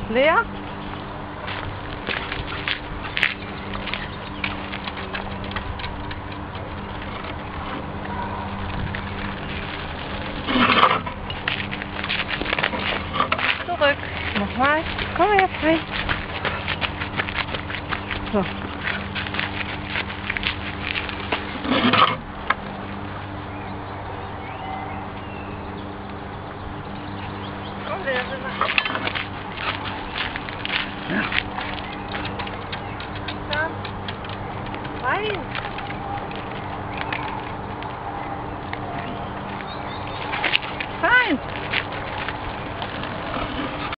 Leer? Zurück. Nochmal. Komm her, frei. So. Komm, der will nach. Ja. Dann. Rein.